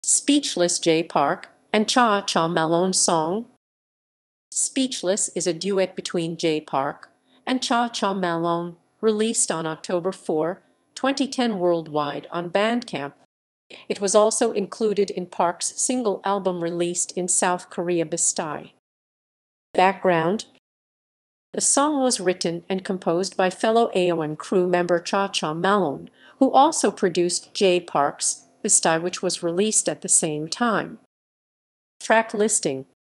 Speechless J Park and Cha Cha Malone song. Speechless is a duet between J Park and Cha Cha Malone, released on October 4, 2010 worldwide on Bandcamp. It was also included in Park's single album released in South Korea, Bestie. Background: the song was written and composed by fellow AON crew member Cha Cha Malone, who also produced J Park's Bestie, which was released at the same time. Track listing.